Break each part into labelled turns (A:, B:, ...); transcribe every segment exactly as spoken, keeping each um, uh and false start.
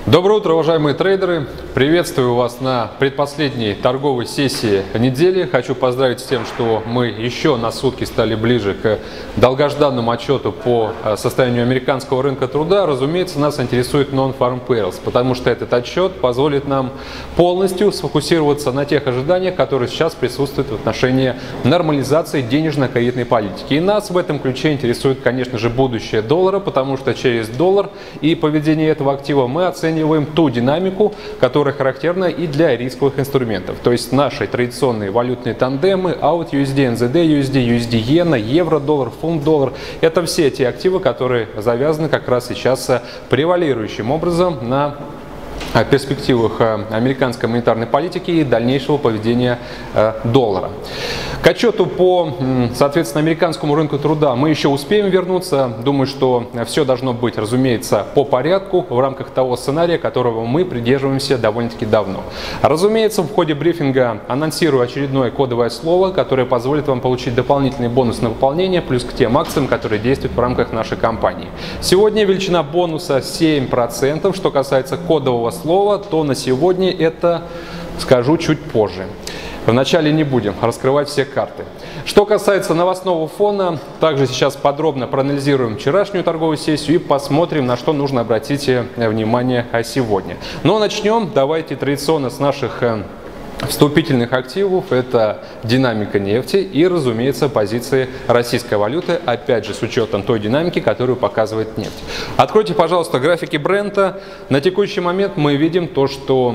A: Доброе утро, уважаемые трейдеры! Приветствую вас на предпоследней торговой сессии недели. Хочу поздравить с тем, что мы еще на сутки стали ближе к долгожданному отчету по состоянию американского рынка труда. Разумеется, нас интересует Non-Farm Payrolls, потому что этот отчет позволит нам полностью сфокусироваться на тех ожиданиях, которые сейчас присутствуют в отношении нормализации денежно-кредитной политики. И нас в этом ключе интересует, конечно же, будущее доллара, потому что через доллар и поведение этого актива мы оцениваем ту динамику, которая характерна и для рисковых инструментов. То есть наши традиционные валютные тандемы, аут ю эс ди, эн зет ди ю эс ди, ю эс ди иена, евро-доллар, фунт-доллар. Это все те активы, которые завязаны как раз сейчас превалирующим образом на перспективах американской монетарной политики и дальнейшего поведения доллара. К отчету по, соответственно, американскому рынку труда мы еще успеем вернуться. Думаю, что все должно быть, разумеется, по порядку в рамках того сценария, которого мы придерживаемся довольно-таки давно. Разумеется, в ходе брифинга анонсирую очередное кодовое слово, которое позволит вам получить дополнительный бонус на выполнение, плюс к тем акциям, которые действуют в рамках нашей компании. Сегодня величина бонуса семь процентов. Что касается кодового слова, то на сегодня это скажу чуть позже. Вначале не будем раскрывать все карты. Что касается новостного фона, также сейчас подробно проанализируем вчерашнюю торговую сессию и посмотрим, на что нужно обратить внимание сегодня. Но начнем давайте традиционно с наших вступительных активов. Это динамика нефти и, разумеется, позиции российской валюты, опять же с учетом той динамики, которую показывает нефть. Откройте, пожалуйста, графики Брента. На текущий момент мы видим то, что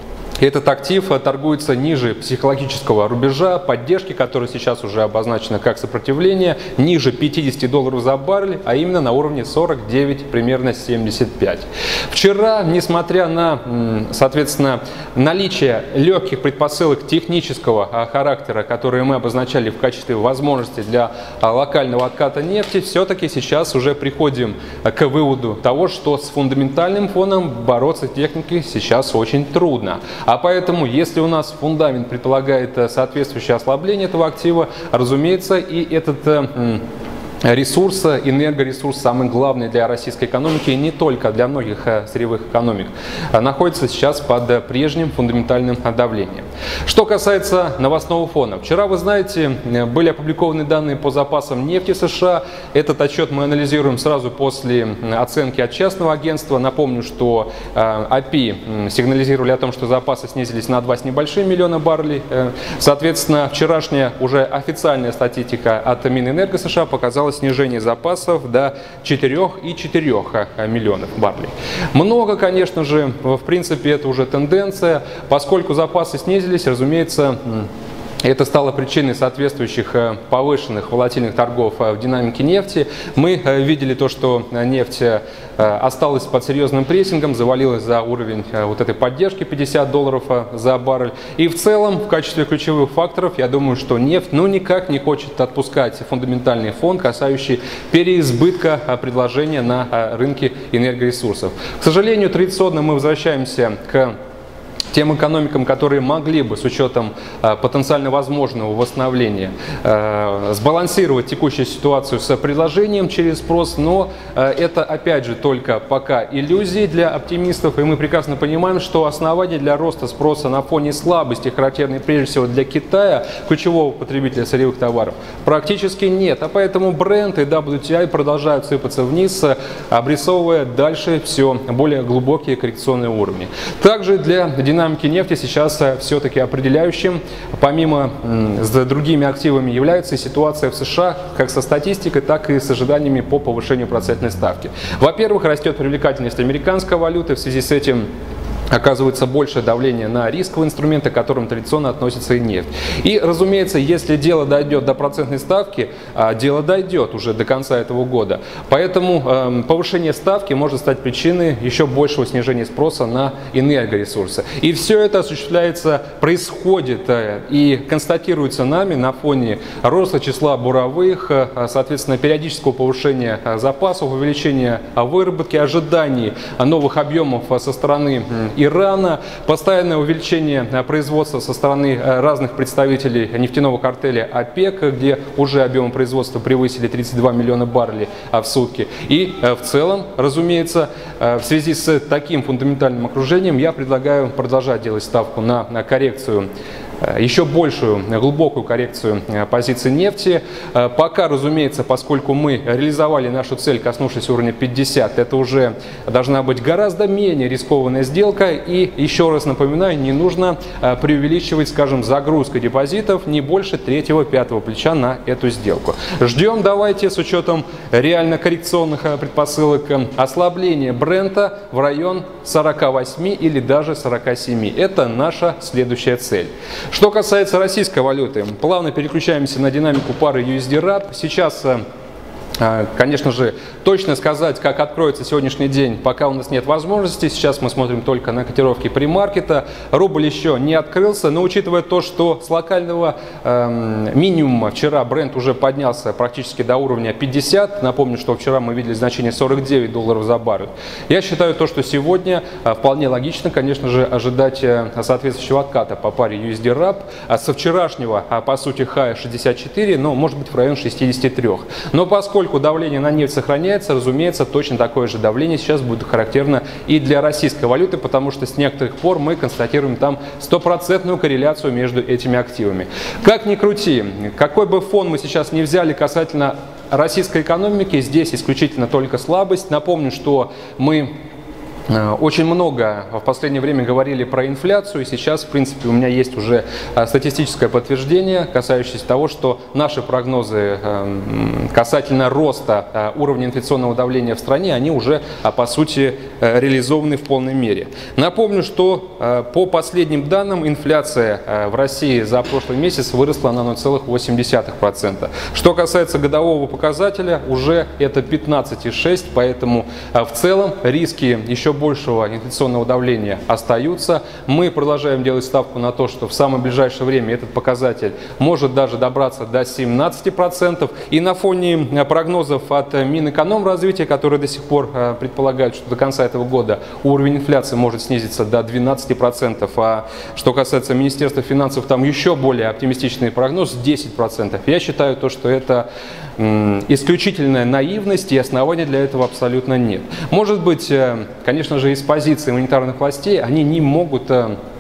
A: этот актив торгуется ниже психологического рубежа поддержки, который сейчас уже обозначено как сопротивление, ниже пятидесяти долларов за баррель, а именно на уровне сорок девять, примерно семьдесят пять. Вчера, несмотря на, соответственно, наличие легких предпосылок технического характера, которые мы обозначали в качестве возможности для локального отката нефти, все-таки сейчас уже приходим к выводу того, что с фундаментальным фоном бороться техникой сейчас очень трудно. А поэтому, если у нас фундамент предполагает соответствующее ослабление этого актива, разумеется, и этот ресурс, энергоресурс, самый главный для российской экономики и не только для многих сырьевых экономик, находится сейчас под прежним фундаментальным давлением. Что касается новостного фона. Вчера, вы знаете, были опубликованы данные по запасам нефти США. Этот отчет мы анализируем сразу после оценки от частного агентства. Напомню, что эй пи ай сигнализировали о том, что запасы снизились на два с небольшим миллиона баррелей. Соответственно, вчерашняя уже официальная статистика от Минэнерго США показала снижение запасов до четырёх и четырёх миллионов баррелей. Много, конечно же, в принципе, это уже тенденция, поскольку запасы снизились, разумеется, это стало причиной соответствующих повышенных волатильных торгов в динамике нефти. Мы видели то, что нефть осталась под серьезным прессингом, завалилась за уровень вот этой поддержки пятьдесят долларов за баррель. И в целом, в качестве ключевых факторов, я думаю, что нефть ну никак не хочет отпускать фундаментальный фон, касающий переизбытка предложения на рынке энергоресурсов. К сожалению, традиционно мы возвращаемся к тем экономикам, которые могли бы с учетом э, потенциально возможного восстановления э, сбалансировать текущую ситуацию с предложением через спрос, но э, это опять же только пока иллюзии для оптимистов, и мы прекрасно понимаем, что оснований для роста спроса на фоне слабости, характерной прежде всего для Китая, ключевого потребителя сырьевых товаров, практически нет, а поэтому Brent и дабл ю ти ай продолжают сыпаться вниз, обрисовывая дальше все более глубокие коррекционные уровни. Также для динамики нефти сейчас все-таки определяющим, помимо с другими активами, является и ситуация в США, как со статистикой, так и с ожиданиями по повышению процентной ставки. Во-первых, растет привлекательность американской валюты, в связи с этим оказывается большее давление на рисковые инструменты, к которым традиционно относится и нефть. И, разумеется, если дело дойдет до процентной ставки, а дело дойдет уже до конца этого года. Поэтому э, повышение ставки может стать причиной еще большего снижения спроса на энергоресурсы. И все это осуществляется, происходит э, и констатируется нами на фоне роста числа буровых, э, соответственно, периодического повышения э, запасов, увеличения э, выработки, ожиданий э, новых объемов э, со стороны э, Ирана, постоянное увеличение производства со стороны разных представителей нефтяного картеля ОПЕК, где уже объемы производства превысили тридцать два миллиона баррелей в сутки. И в целом, разумеется, в связи с таким фундаментальным окружением я предлагаю продолжать делать ставку на, на коррекцию, еще большую глубокую коррекцию позиций нефти. Пока, разумеется, поскольку мы реализовали нашу цель, коснувшись уровня пятьдесят, это уже должна быть гораздо менее рискованная сделка. И еще раз напоминаю, не нужно преувеличивать, скажем, загрузку депозитов не больше третьего-пятого плеча на эту сделку. Ждем, давайте, с учетом реально коррекционных предпосылок, ослабления Брента в район сорока восьми или даже сорока семи. Это наша следующая цель. Что касается российской валюты, плавно переключаемся на динамику пары ю эс ди раб. Сейчас, конечно же, точно сказать, как откроется сегодняшний день, пока у нас нет возможности. Сейчас мы смотрим только на котировки премаркета. Рубль еще не открылся, но учитывая то, что с локального э, минимума вчера бренд уже поднялся практически до уровня пятьдесят, напомню, что вчера мы видели значение сорок девять долларов за баррель, я считаю то, что сегодня э, вполне логично, конечно же, ожидать э, соответствующего отката по паре ю эс ди раб. А со вчерашнего, а, по сути, хай шестьдесят четыре, но может быть в район шестидесяти трёх. Но поскольку давление на нефть сохраняется, разумеется, точно такое же давление сейчас будет характерно и для российской валюты, потому что с некоторых пор мы констатируем там стопроцентную корреляцию между этими активами. Как ни крути, какой бы фон мы сейчас не взяли касательно российской экономики, здесь исключительно только слабость. Напомню, что мы очень много в последнее время говорили про инфляцию, и сейчас, в принципе, у меня есть уже статистическое подтверждение, касающееся того, что наши прогнозы касательно роста уровня инфляционного давления в стране, они уже, по сути, реализованы в полной мере. Напомню, что по последним данным инфляция в России за прошлый месяц выросла на ноль целых восемь десятых процента. Что касается годового показателя, уже это пятнадцать целых шесть десятых процента, поэтому в целом риски еще большего инфляционного давления остаются. Мы продолжаем делать ставку на то, что в самое ближайшее время этот показатель может даже добраться до семнадцати процентов. И на фоне прогнозов от Минэкономразвития, которые до сих пор предполагают, что до конца этого года уровень инфляции может снизиться до двенадцати процентов, а что касается Министерства финансов, там еще более оптимистичный прогноз десять процентов. Я считаю то, что это исключительная наивность, и оснований для этого абсолютно нет. Может быть, конечно же, из позиции монетарных властей они не могут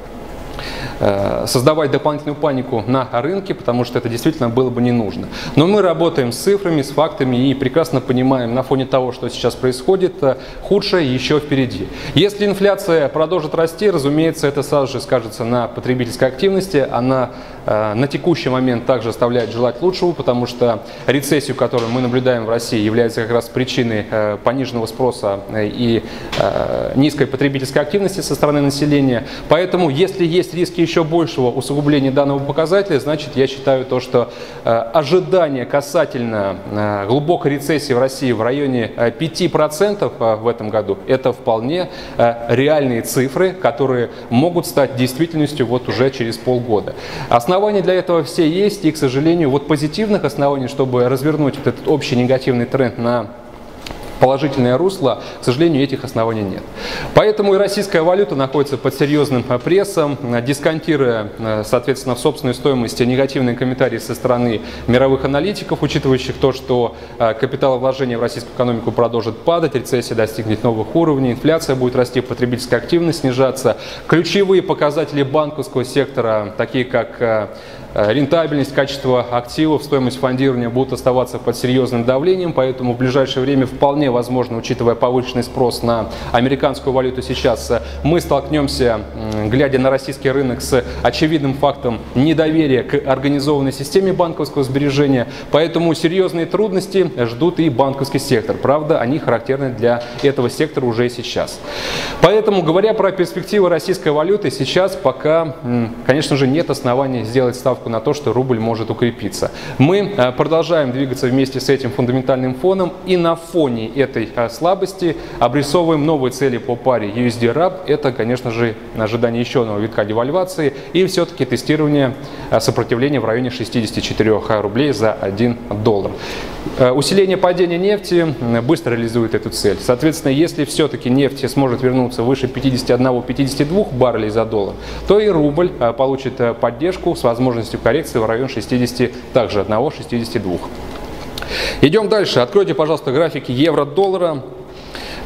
A: создавать дополнительную панику на рынке, потому что это действительно было бы не нужно. Но мы работаем с цифрами, с фактами и прекрасно понимаем, на фоне того, что сейчас происходит, худшее еще впереди. Если инфляция продолжит расти, разумеется, это сразу же скажется на потребительской активности. Она на текущий момент также оставляет желать лучшего, потому что рецессию, которую мы наблюдаем в России, является как раз причиной пониженного спроса и низкой потребительской активности со стороны населения. Поэтому, если есть риски еще большего усугубления данного показателя, значит, я считаю то, что ожидания касательно глубокой рецессии в России в районе пяти процентов в этом году, это вполне реальные цифры, которые могут стать действительностью вот уже через полгода. Основания для этого все есть, и, к сожалению, вот позитивных оснований, чтобы развернуть вот этот общий негативный тренд на положительное русло, к сожалению, этих оснований нет. Поэтому и российская валюта находится под серьезным прессом, дисконтируя, соответственно, в собственной стоимости негативные комментарии со стороны мировых аналитиков, учитывающих то, что капиталовложения в российскую экономику продолжат падать, рецессия достигнет новых уровней, инфляция будет расти, потребительская активность снижаться. Ключевые показатели банковского сектора, такие как рентабельность, качество активов, стоимость фондирования, будут оставаться под серьезным давлением, поэтому в ближайшее время вполне возможно, учитывая повышенный спрос на американскую валюту сейчас, мы столкнемся, глядя на российский рынок, с очевидным фактом недоверия к организованной системе банковского сбережения, поэтому серьезные трудности ждут и банковский сектор. Правда, они характерны для этого сектора уже и сейчас. Поэтому, говоря про перспективы российской валюты, сейчас пока, конечно же, нет оснований сделать ставку на то, что рубль может укрепиться. Мы продолжаем двигаться вместе с этим фундаментальным фоном, и на фоне этой слабости обрисовываем новые цели по паре ю эс ди раб. Это, конечно же, ожидание еще одного витка девальвации и все-таки тестирование сопротивления в районе шестидесяти четырёх рублей за один доллар. Усиление падения нефти быстро реализует эту цель. Соответственно, если все-таки нефть сможет вернуться выше пятидесяти одного — пятидесяти двух баррелей за доллар, то и рубль получит поддержку с возможностью коррекции в район шестидесяти также одного — шестидесяти двух. Идем дальше. Откройте, пожалуйста, графики евро-доллара.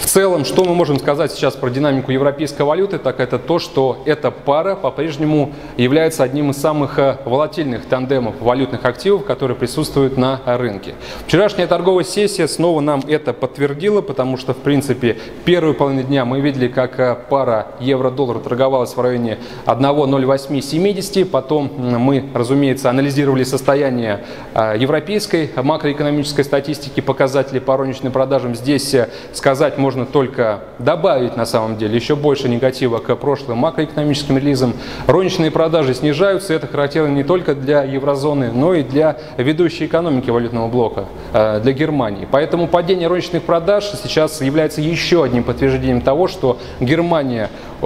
A: В целом, что мы можем сказать сейчас про динамику европейской валюты, так это то, что эта пара по-прежнему является одним из самых волатильных тандемов валютных активов, которые присутствуют на рынке. Вчерашняя торговая сессия снова нам это подтвердила, потому что, в принципе, первую половину дня мы видели, как пара евро-доллар торговалась в районе одна ноль восемь семьдесят. Потом мы, разумеется, анализировали состояние европейской макроэкономической статистики, показатели по розничным продажам. Здесь сказать можно только добавить, на самом деле, еще больше негатива к прошлым макроэкономическим релизам. Розничные продажи снижаются, это характерно не только для еврозоны, но и для ведущей экономики валютного блока, для Германии. Поэтому падение розничных продаж сейчас является еще одним подтверждением того, что Германия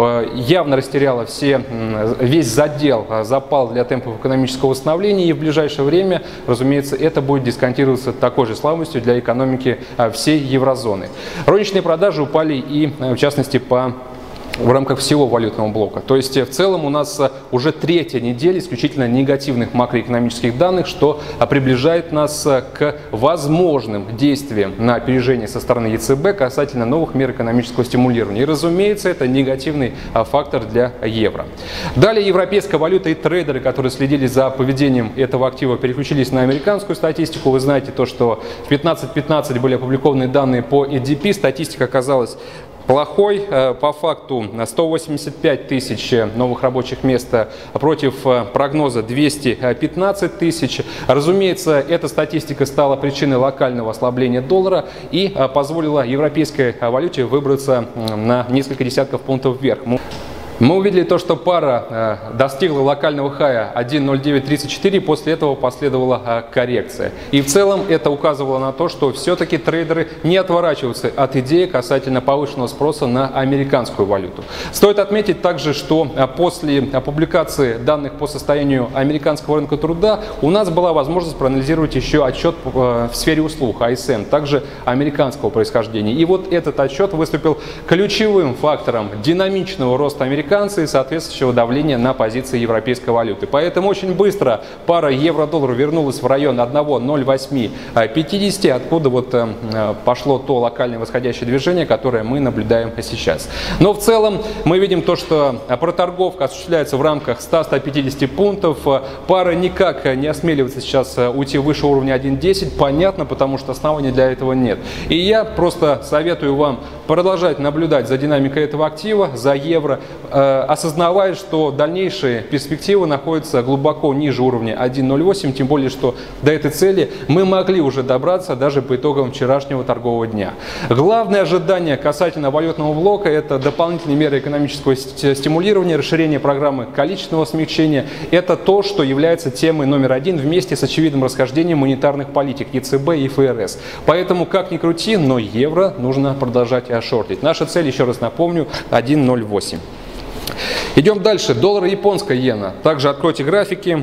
A: явно растеряла все, весь задел, запал для темпов экономического восстановления, и в ближайшее время, разумеется, это будет дисконтироваться такой же слабостью для экономики всей еврозоны. Розничные продажи упали и, в частности, по в рамках всего валютного блока. То есть в целом у нас уже третья неделя исключительно негативных макроэкономических данных, что приближает нас к возможным действиям на опережение со стороны ЕЦБ касательно новых мер экономического стимулирования. И, разумеется, это негативный фактор для евро. Далее европейская валюта и трейдеры, которые следили за поведением этого актива, переключились на американскую статистику. Вы знаете то, что в пятнадцать пятнадцать были опубликованы данные по и ди пи. Статистика оказалась плохой. По факту сто восемьдесят пять тысяч новых рабочих мест против прогноза двести пятнадцать тысяч. Разумеется, эта статистика стала причиной локального ослабления доллара и позволила европейской валюте выбраться на несколько десятков пунктов вверх. Мы увидели то, что пара достигла локального хая один ноль девять тридцать четыре, после этого последовала коррекция. И в целом это указывало на то, что все-таки трейдеры не отворачиваются от идеи касательно повышенного спроса на американскую валюту. Стоит отметить также, что после публикации данных по состоянию американского рынка труда у нас была возможность проанализировать еще отчет в сфере услуг ай эс эм, также американского происхождения. И вот этот отчет выступил ключевым фактором динамичного роста американского и соответствующего давления на позиции европейской валюты. Поэтому очень быстро пара евро-доллар вернулась в район одна ноль восемь пятьдесят, откуда вот пошло то локальное восходящее движение, которое мы наблюдаем сейчас. Но в целом мы видим то, что проторговка осуществляется в рамках ста — ста пятидесяти пунктов. Пара никак не осмеливается сейчас уйти выше уровня один десять. Понятно, потому что оснований для этого нет. И я просто советую вам продолжать наблюдать за динамикой этого актива, за евро, осознавая, что дальнейшие перспективы находятся глубоко ниже уровня один ноль восемь, тем более, что до этой цели мы могли уже добраться даже по итогам вчерашнего торгового дня. Главное ожидание касательно валютного блока – это дополнительные меры экономического стимулирования, расширение программы количественного смягчения. Это то, что является темой номер один вместе с очевидным расхождением монетарных политик ЕЦБ и эф эр эс. Поэтому, как ни крути, но евро нужно продолжать шортить. Наша цель, еще раз напомню, один ноль восемь. Идем дальше. Доллар и японская иена. Также откройте графики.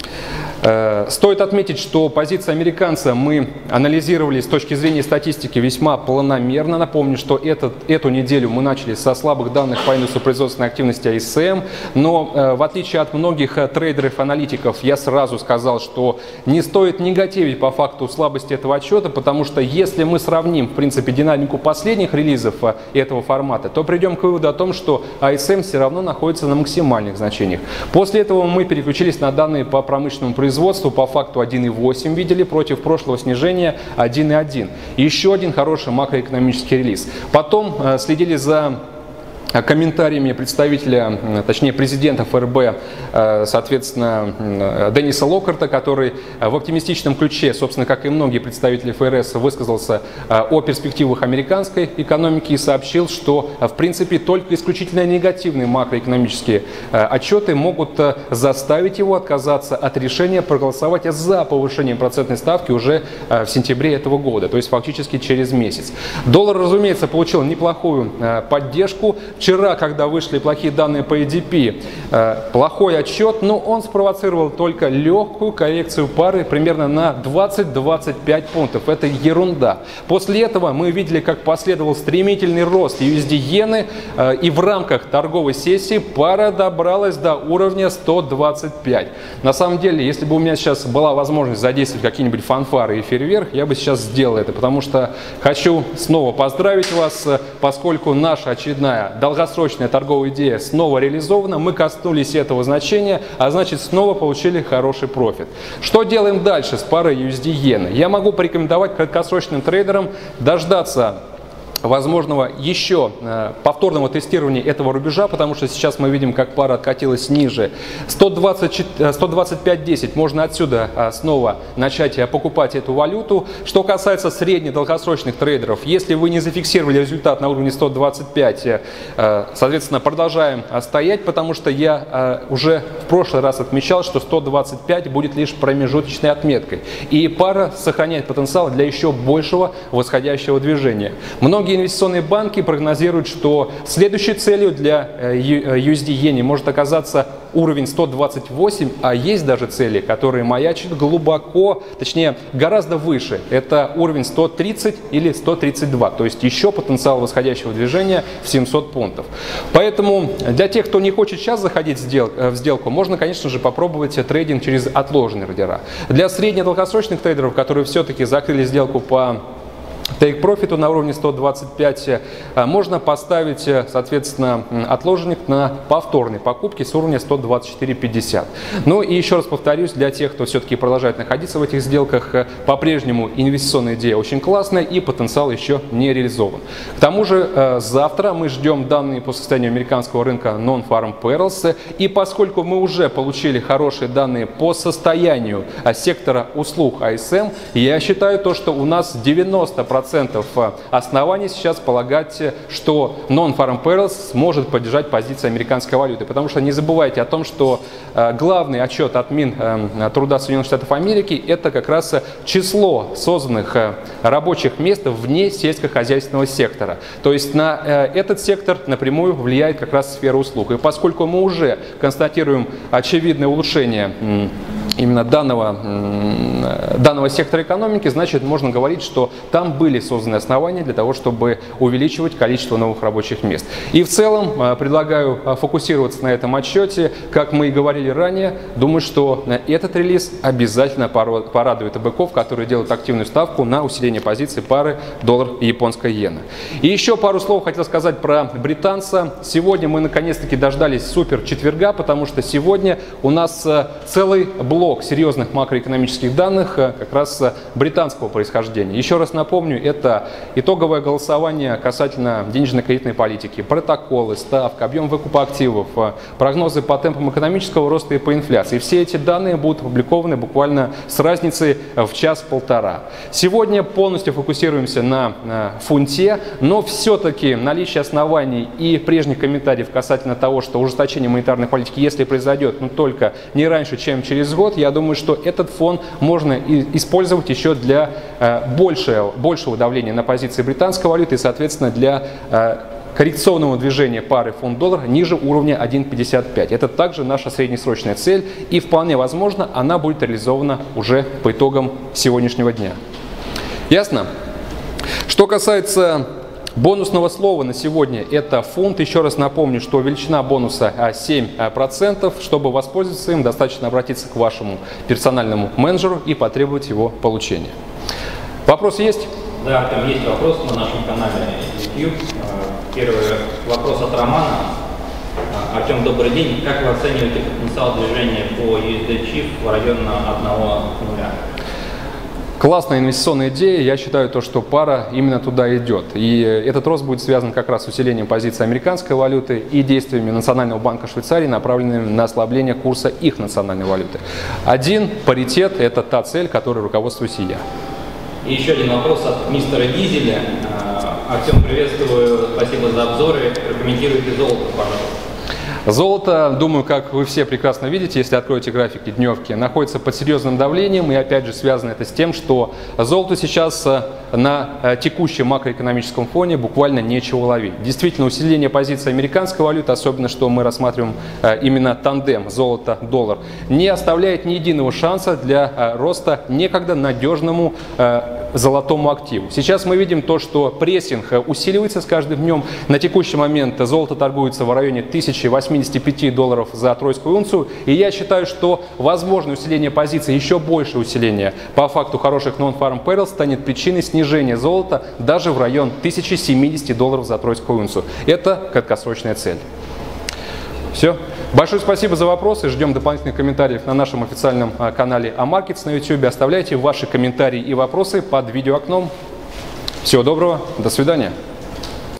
A: Стоит отметить, что позиция американца мы анализировали с точки зрения статистики весьма планомерно. Напомню, что этот, эту неделю мы начали со слабых данных по индексу производственной активности ай эс эм, но э, в отличие от многих трейдеров-аналитиков, я сразу сказал, что не стоит негативить по факту слабости этого отчета, потому что если мы сравним, в принципе, динамику последних релизов этого формата, то придем к выводу о том, что ай эс эм все равно находится на максимальных значениях. После этого мы переключились на данные по промышленному производству. Производству по факту один и восемь видели против прошлого снижения один и один. Еще один хороший макроэкономический релиз. Потом э, следили за комментариями представителя, точнее президента эф эр бэ, соответственно, Денниса Локкарта, который в оптимистичном ключе, собственно, как и многие представители эф эр эс, высказался о перспективах американской экономики и сообщил, что, в принципе, только исключительно негативные макроэкономические отчеты могут заставить его отказаться от решения проголосовать за повышение процентной ставки уже в сентябре этого года, то есть фактически через месяц. Доллар, разумеется, получил неплохую поддержку. Вчера, когда вышли плохие данные по и ди пи, плохой отчет, но он спровоцировал только легкую коррекцию пары примерно на двадцать-двадцать пять пунктов. Это ерунда. После этого мы видели, как последовал стремительный рост ю эс ди-иены, и в рамках торговой сессии пара добралась до уровня сто двадцать пять. На самом деле, если бы у меня сейчас была возможность задействовать какие-нибудь фанфары и фейерверк, я бы сейчас сделал это, потому что хочу снова поздравить вас, поскольку наша очередная долгосрочная торговая идея снова реализована, мы коснулись этого значения, а значит снова получили хороший профит. Что делаем дальше с парой ю эс ди-иены? Я могу порекомендовать краткосрочным трейдерам дождаться возможного еще э, повторного тестирования этого рубежа, потому что сейчас мы видим, как пара откатилась ниже. сто двадцать, сто двадцать пять десять, можно отсюда э, снова начать э, покупать эту валюту. Что касается средних долгосрочных трейдеров, если вы не зафиксировали результат на уровне сто двадцать пять, э, соответственно, продолжаем э, стоять, потому что я э, уже в прошлый раз отмечал, что сто двадцать пять будет лишь промежуточной отметкой. И пара сохраняет потенциал для еще большего восходящего движения. Многие инвестиционные банки прогнозируют, что следующей целью для ю эс ди-иены может оказаться уровень сто двадцать восемь, а есть даже цели, которые маячат глубоко, точнее гораздо выше. Это уровень сто тридцать или сто тридцать два, то есть еще потенциал восходящего движения в семьсот пунктов. Поэтому для тех, кто не хочет сейчас заходить в сделку, можно, конечно же, попробовать трейдинг через отложенные ордера. Для среднедолгосрочных трейдеров, которые все-таки закрыли сделку по Take Profit на уровне сто двадцать пять, можно поставить, соответственно, отложенник на повторные покупки с уровня сто двадцать четыре пятьдесят. Ну и еще раз повторюсь, для тех, кто все-таки продолжает находиться в этих сделках, по-прежнему инвестиционная идея очень классная и потенциал еще не реализован. К тому же завтра мы ждем данные по состоянию американского рынка Non-Farm Payrolls, и поскольку мы уже получили хорошие данные по состоянию сектора услуг ай эс эм, я считаю то, что у нас девяносто процентов оснований сейчас полагать, что Non-Farm Payrolls сможет поддержать позиции американской валюты. Потому что не забывайте о том, что э, главный отчет от Минтруда Соединенных Штатов Америки – это как раз число созданных э, рабочих мест вне сельскохозяйственного сектора. То есть на э, этот сектор напрямую влияет как раз сфера услуг. И поскольку мы уже констатируем очевидное улучшение э, именно данного, э, данного сектора экономики, значит, можно говорить, что там были созданы основания для того, чтобы увеличивать количество новых рабочих мест. И в целом предлагаю фокусироваться на этом отчете. Как мы и говорили ранее, думаю, что этот релиз обязательно порадует быков, которые делают активную ставку на усиление позиций пары доллар и японская иена. И еще пару слов хотел сказать про британца. Сегодня мы наконец-таки дождались супер четверга, потому что сегодня у нас целый блок серьезных макроэкономических данных как раз британского происхождения. Еще раз напомню, это итоговое голосование касательно денежно-кредитной политики, протоколы, ставка, объем выкупа активов, прогнозы по темпам экономического роста и по инфляции. Все эти данные будут опубликованы буквально с разницей в час-полтора. Сегодня полностью фокусируемся на фунте, но все-таки наличие оснований и прежних комментариев касательно того, что ужесточение монетарной политики, если произойдет, но только не раньше, чем через год, я думаю, что этот фон можно использовать еще для большего, большего давления на позиции британской валюты и, соответственно, для э, коррекционного движения пары фунт-доллар ниже уровня один пятьдесят пять. Это также наша среднесрочная цель, и вполне возможно, она будет реализована уже по итогам сегодняшнего дня. Ясно? Что касается бонусного слова на сегодня, это фунт. Еще раз напомню, что величина бонуса семь процентов. Чтобы воспользоваться им, достаточно обратиться к вашему персональному менеджеру и потребовать его получения. Вопросы есть?
B: Да, Артем, есть вопрос на нашем канале YouTube. Первый вопрос от Романа. Артем, добрый день. Как вы оцениваете потенциал движения по ю эс ди чиф в районе одного нуля?
A: Классная инвестиционная идея. Я считаю, то, что пара именно туда идет. И этот рост будет связан как раз с усилением позиции американской валюты и действиями Национального банка Швейцарии, направленными на ослабление курса их национальной валюты. Один паритет – это та цель, которой руководствуюсь и я.
B: И еще один вопрос от мистера Дизеля. Артем, приветствую, спасибо за обзоры. Прокомментируйте золото, пожалуйста.
A: Золото, думаю, как вы все прекрасно видите, если откроете графики дневки, находится под серьезным давлением, и опять же связано это с тем, что золото сейчас на текущем макроэкономическом фоне буквально нечего ловить. Действительно, усиление позиции американской валюты, особенно что мы рассматриваем именно тандем золото-доллар, не оставляет ни единого шанса для роста некогда надежному золотому активу. Сейчас мы видим то, что прессинг усиливается с каждым днем. На текущий момент золото торгуется в районе тысячи восьмидесяти пяти долларов за тройскую унцию. И я считаю, что возможное усиление позиции, еще больше усиления по факту хороших non-farm payrolls станет причиной снижения золота даже в район тысячи семидесяти долларов за тройскую унцию. Это краткосрочная цель. Все. Большое спасибо за вопросы. Ждем дополнительных комментариев на нашем официальном канале Амаркетс на YouTube. Оставляйте ваши комментарии и вопросы под видеоокном. Всего доброго. До свидания.